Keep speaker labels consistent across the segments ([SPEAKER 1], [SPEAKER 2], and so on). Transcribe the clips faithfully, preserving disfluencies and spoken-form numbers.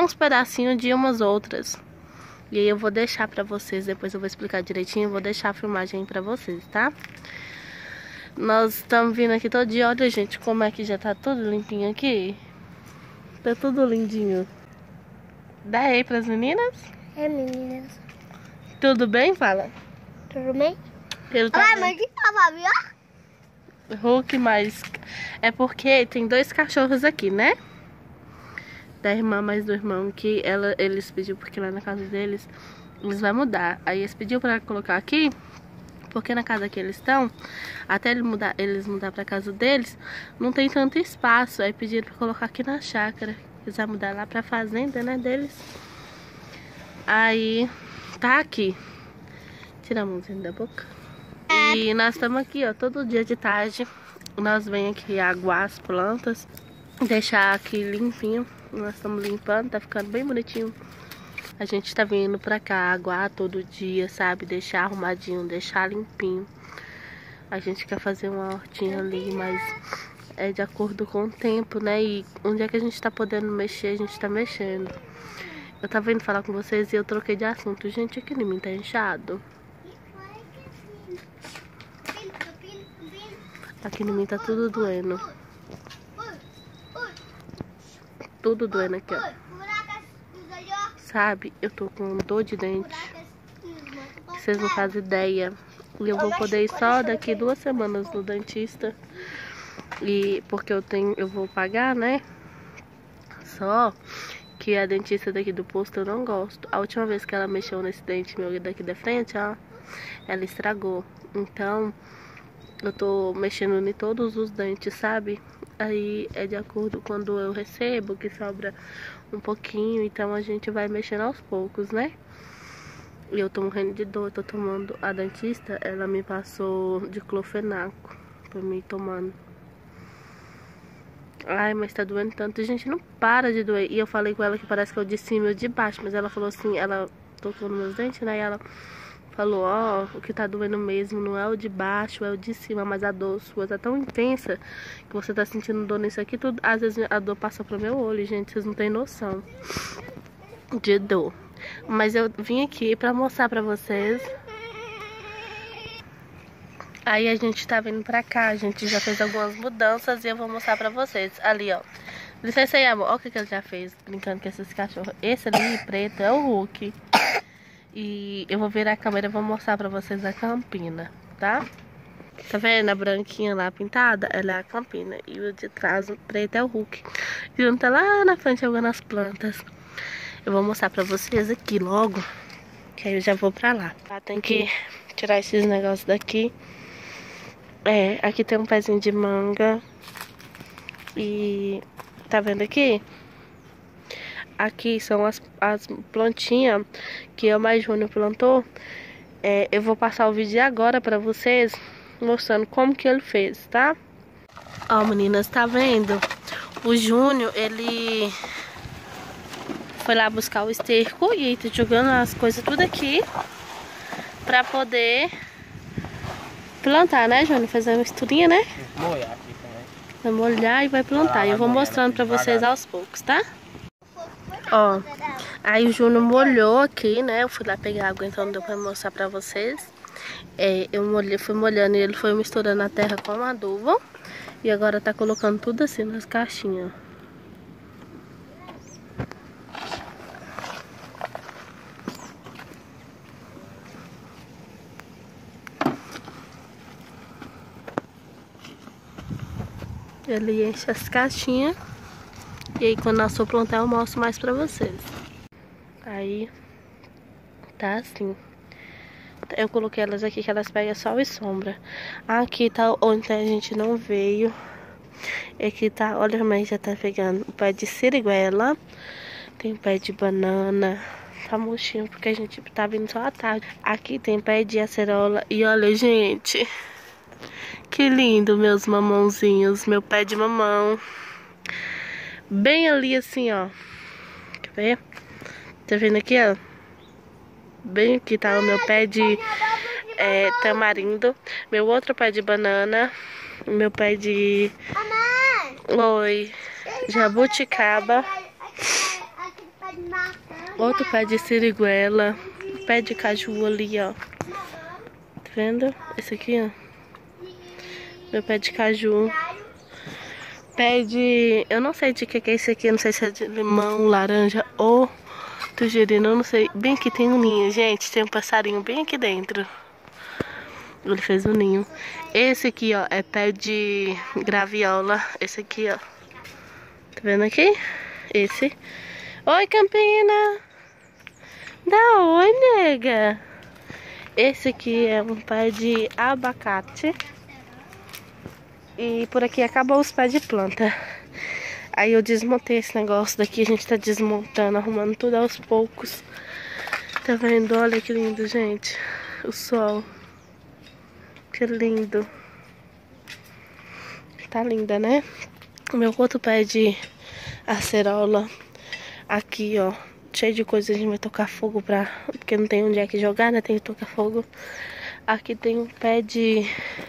[SPEAKER 1] só uns pedacinhos de umas outras. E aí eu vou deixar pra vocês, depois eu vou explicar direitinho, eu vou deixar a filmagem pra vocês, tá? Nós estamos vindo aqui todo dia, olha gente, como é que já tá tudo limpinho aqui. Tá tudo lindinho. Dá aí pras meninas?
[SPEAKER 2] É, meninas.
[SPEAKER 1] Tudo bem, fala?
[SPEAKER 2] Tudo bem?
[SPEAKER 1] Ele tá
[SPEAKER 2] Olha, mãe, que tava, viu?
[SPEAKER 1] Hulk, mas é porque tem dois cachorros aqui, né? Da irmã mais do irmão, que ela, eles pediu porque lá na casa deles eles vão mudar. Aí eles pediu pra colocar aqui, porque na casa que eles estão, até ele mudar, eles mudar pra casa deles, não tem tanto espaço. Aí pediram pra colocar aqui na chácara. Eles vão mudar lá pra fazenda, né, deles. Aí tá aqui. Tira a mãozinha da boca. E nós estamos aqui, ó, todo dia de tarde. Nós vem aqui aguar as plantas, deixar aqui limpinho. Nós estamos limpando, tá ficando bem bonitinho. A gente tá vindo pra cá aguar todo dia, sabe? Deixar arrumadinho, deixar limpinho. A gente quer fazer uma hortinha ali, mas é de acordo com o tempo, né? E onde é que a gente tá podendo mexer, a gente tá mexendo. Eu tava vindo falar com vocês e eu troquei de assunto. Gente, aqui em mim tá inchado. Aqui em mim tá tudo doendo. Tudo doendo aqui, ó. Sabe, eu tô com dor de dente. Vocês não fazem ideia. E eu vou poder ir só daqui duas semanas no dentista. E porque eu tenho, eu vou pagar, né? Só que a dentista daqui do posto eu não gosto. A última vez que ela mexeu nesse dente meu daqui da frente, ó, ela estragou. Então, eu tô mexendo em todos os dentes, sabe? Aí é de acordo quando eu recebo, que sobra um pouquinho, então a gente vai mexendo aos poucos, né? E eu tô morrendo de dor, tô tomando, a dentista, ela me passou diclofenaco pra mim tomando. Ai, mas tá doendo tanto, gente, não para de doer. E eu falei com ela que parece que é o de cima e o de baixo, mas ela falou assim, ela tocou nos meus dentes, né? E ela falou, ó, oh, o que tá doendo mesmo não é o de baixo, é o de cima, mas a dor sua tá tão intensa que você tá sentindo dor nisso aqui, tudo. Às vezes a dor passa pro meu olho, gente, vocês não tem noção de dor. Mas eu vim aqui pra mostrar pra vocês. Aí a gente tá vindo pra cá, a gente já fez algumas mudanças e eu vou mostrar pra vocês. Ali, ó. Licença aí, amor. Olha o que, que ele já fez brincando com esses cachorros. Esse ali, preto, é o Hulk. E eu vou virar a câmera e vou mostrar pra vocês a Campina, tá? Tá vendo a branquinha lá pintada? Ela é a Campina. E o de trás, o preto, é o Hulk. E um tá lá na frente jogando as plantas. Eu vou mostrar pra vocês aqui logo, que aí eu já vou pra lá. Tá? Tem que tirar esses negócios daqui. É, aqui tem um pezinho de manga. E tá vendo aqui? Aqui são as, as plantinhas que eu mais Júnior plantou. É, eu vou passar o vídeo agora pra vocês, mostrando como que ele fez, tá? Ó, meninas, tá vendo? O Júnior, ele foi lá buscar o esterco e tá jogando as coisas tudo aqui pra poder plantar, né, Júnior? Fazer uma misturinha, né?
[SPEAKER 3] Molhar aqui também.
[SPEAKER 1] Vai molhar e vai plantar. E eu vou mostrando pra vocês aos poucos, tá? Ó, aí o Júnior molhou aqui, né? Eu fui lá pegar água, então não deu pra mostrar pra vocês. É, eu molhei, fui molhando e ele foi misturando a terra com adubo. E agora tá colocando tudo assim nas caixinhas. Ele enche as caixinhas. E aí quando nós for plantar eu mostro mais pra vocês. Aí tá assim. Eu coloquei elas aqui que elas pegam sol e sombra. Aqui tá onde a gente não veio. Aqui tá, olha como já tá pegando o pé de siriguela. Tem pé de banana. Tá murchinho porque a gente tá vindo só à tarde. Aqui tem pé de acerola. E olha, gente, que lindo meus mamãozinhos. Meu pé de mamão. Bem ali assim, ó. Quer ver? Tá vendo aqui, ó? Bem aqui tá o meu pé de é, tamarindo. Meu outro pé de banana. Meu pé de... Oi. Jabuticaba. Outro pé de siriguela. Pé de caju ali, ó. Tá vendo? Esse aqui, ó. Meu pé de caju. Pé de... Eu não sei de que que é esse aqui. Eu não sei se é de limão, laranja ou tangerina. Eu não sei. Bem aqui tem um ninho, gente. Tem um passarinho bem aqui dentro. Ele fez um ninho. Esse aqui, ó, é pé de graviola. Esse aqui, ó. Tá vendo aqui? Esse. Oi, Campina. Dá oi, nega. Esse aqui é um pé de abacate. E por aqui acabou os pés de planta. Aí eu desmontei esse negócio daqui. A gente tá desmontando, arrumando tudo aos poucos. Tá vendo? Olha que lindo, gente. O sol. Que lindo. Tá linda, né? O meu outro pé de acerola. Aqui, ó. Cheio de coisa. A gente vai tocar fogo pra... Porque não tem onde é que jogar, né? Tem que tocar fogo. Aqui tem um pé de...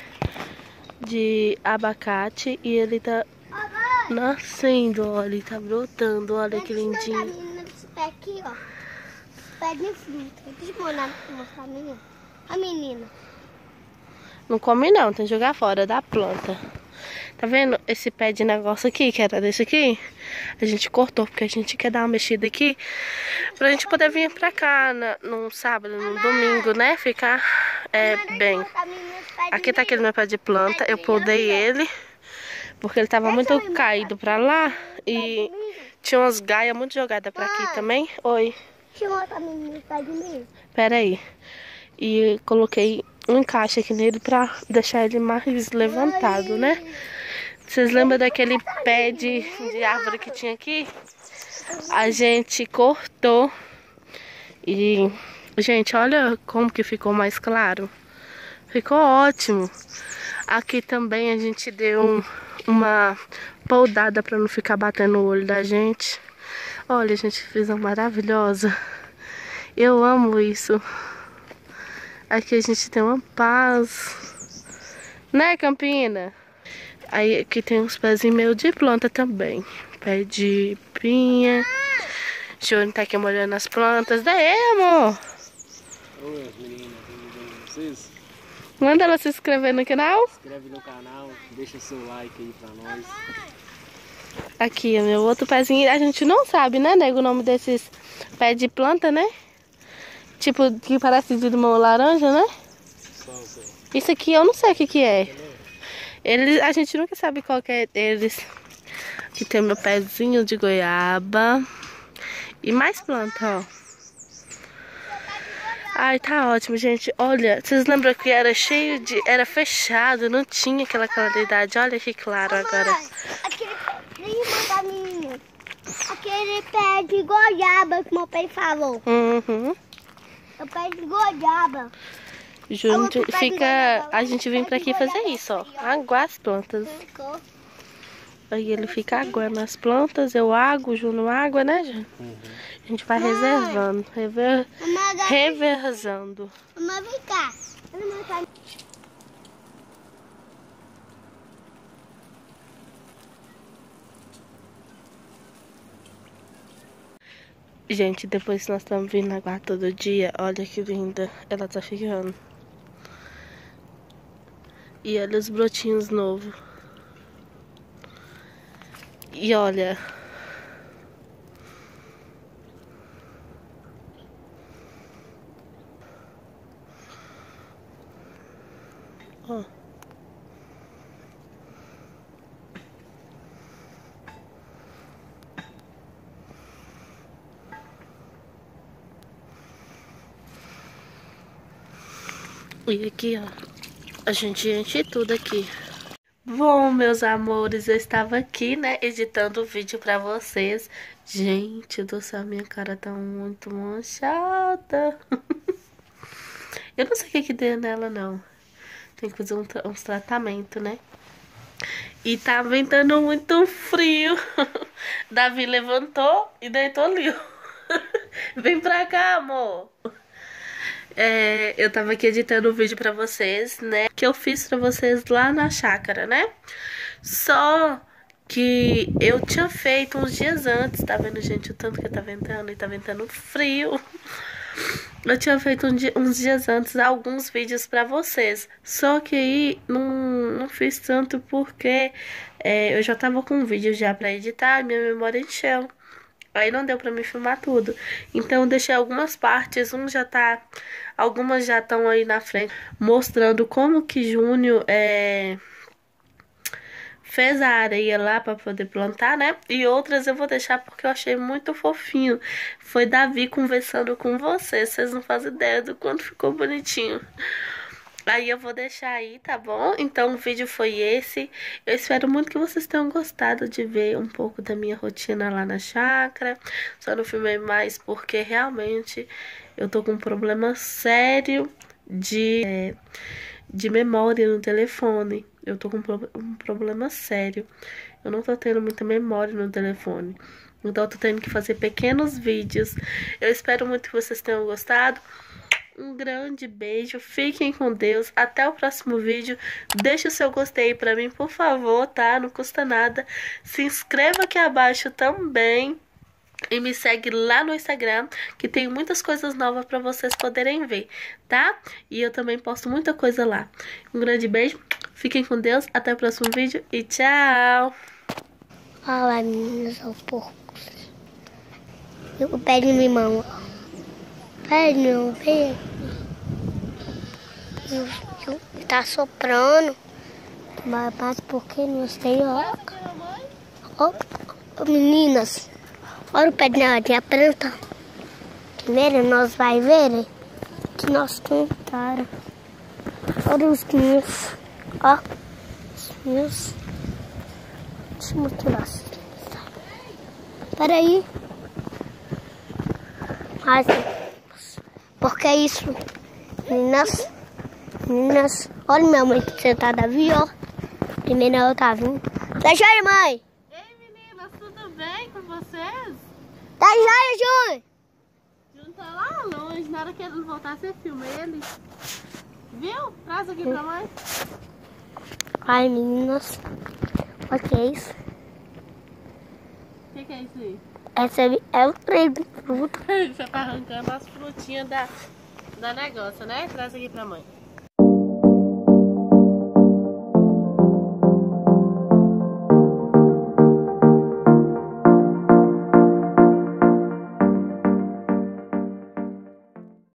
[SPEAKER 1] De abacate. E ele tá nascendo, olha. Ele tá brotando. Olha que lindinho.
[SPEAKER 2] Esse pé aqui, ó. Pé de fruta. Deixa eu mostrar a menina. A menina.
[SPEAKER 1] Não come não, tem que jogar fora da planta. Tá vendo esse pé de negócio aqui, que era desse aqui? A gente cortou, porque a gente quer dar uma mexida aqui pra gente poder vir pra cá na, num sábado, num domingo, né? Ficar é, bem. Aqui tá aquele meu pé de planta, eu podei ele, porque ele tava muito caído pra lá. E tinha umas gaias muito jogadas pra aqui também. Oi.
[SPEAKER 2] Deixa eu mostrar a menina, pé de mim.
[SPEAKER 1] Pera aí. E coloquei um encaixe aqui nele pra deixar ele mais levantado, né? Vocês lembram daquele pé de, de árvore que tinha aqui? A gente cortou. E, gente, olha como que ficou mais claro. Ficou ótimo. Aqui também a gente deu um, uma poldada pra não ficar batendo o olho da gente. Olha, gente, fez uma maravilhosa. Eu amo isso. Aqui a gente tem uma paz. Né, Campina? Aí aqui tem uns pezinhos meio de planta também. Pé de pinha. Júnior tá aqui molhando as plantas. Daí, amor?
[SPEAKER 3] Oi, meninas, tudo bem com vocês?
[SPEAKER 1] Manda ela se inscrever no canal.
[SPEAKER 3] Se inscreve no canal, deixa seu like aí pra nós.
[SPEAKER 1] Aqui, meu outro pezinho. A gente não sabe, né, nego, o nome desses pés de planta, né? Tipo, que parece de limão laranja, né?
[SPEAKER 3] Qual que é?
[SPEAKER 1] Isso aqui eu não sei o que que é. Eles, a gente nunca sabe qual que é deles. Aqui tem meu pezinho de goiaba. E mais planta, ó. Ai, tá ótimo, gente. Olha, vocês lembram que era cheio de... Era fechado, não tinha aquela claridade. Olha que claro agora.
[SPEAKER 2] Aquele pé da menina. Aquele pé de goiaba que meu pai falou.
[SPEAKER 1] Uhum.
[SPEAKER 2] O pé de goiaba.
[SPEAKER 1] Junto, fica... A gente vem pra aqui fazer isso, ó. Aguar as plantas. Aí ele fica aguando as plantas, eu aguo, o Júnior água, né, Júnior?
[SPEAKER 3] Uhum.
[SPEAKER 1] A gente vai reservando, rever... reversando.
[SPEAKER 2] Mamãe, vem cá.
[SPEAKER 1] Gente, depois que nós estamos vindo aguar todo dia, olha que linda ela tá ficando. E olha os brotinhos novos. E olha... Ó. E aqui, ó, a gente enche tudo aqui. Bom, meus amores, eu estava aqui, né, editando o vídeo pra vocês. Gente do céu, minha cara tá muito manchada. Eu não sei o que que deu nela, não. Tem que fazer um tra uns tratamentos, né? E tá ventando muito frio. Davi levantou e deitou ali. Vem pra cá, amor. É, eu tava aqui editando o vídeo pra vocês, né? Que eu fiz pra vocês lá na chácara, né? Só que eu tinha feito uns dias antes. Tá vendo, gente, o tanto que tá ventando e tá ventando frio. Eu tinha feito um dia, uns dias antes alguns vídeos pra vocês. Só que aí não, não fiz tanto porque é, eu já tava com um vídeo já pra editar e minha memória encheu. Aí não deu pra me filmar tudo. Então eu deixei algumas partes, um já tá... Algumas já estão aí na frente, mostrando como que Júnior é... fez a areia lá pra poder plantar, né? E outras eu vou deixar porque eu achei muito fofinho. Foi Davi conversando com vocês. Vocês não fazem ideia do quanto ficou bonitinho. Aí eu vou deixar aí, tá bom? Então o vídeo foi esse. Eu espero muito que vocês tenham gostado de ver um pouco da minha rotina lá na chácara. Só não filmei mais porque realmente eu tô com um problema sério de... É, de memória no telefone. Eu tô com um problema sério. Eu não tô tendo muita memória no telefone. Então eu tô tendo que fazer pequenos vídeos. Eu espero muito que vocês tenham gostado. Um grande beijo. Fiquem com Deus. Até o próximo vídeo. Deixe o seu gostei pra mim, por favor, tá? Não custa nada. Se inscreva aqui abaixo também. E me segue lá no Instagram, que tem muitas coisas novas pra vocês poderem ver, tá? E eu também posto muita coisa lá. Um grande beijo, fiquem com Deus, até o próximo vídeo e tchau!
[SPEAKER 2] Olha, meninas, aos porcos. O pé de limão, ó. Pé de limão, pé. Tá soprando. Mas porque não sei, ó. Ó, ó, meninas. Olha o pé de a planta. Primeiro nós vai ver que nós plantaram. Olha os meus. Ó. Os meus. Deixa eu mostrar assim. Espera aí. Mas, porque é isso? Meninas. Meninas. Olha minha mãe sentada ali, ó. Primeiro ela tá vindo. Deixa aí, mãe.
[SPEAKER 1] Ei, meninas, tudo bem com vocês?
[SPEAKER 2] Tá joia, Júnior!
[SPEAKER 1] Júnior tá lá longe, na hora que ele voltar, você filma ele. Viu? Traz aqui pra mãe.
[SPEAKER 2] Ai, meninas. O que é isso?
[SPEAKER 1] O que, que é isso aí?
[SPEAKER 2] Essa é o trem de fruta.
[SPEAKER 1] Você tá arrancando as frutinhas da, da negócio, né? Traz aqui pra mãe.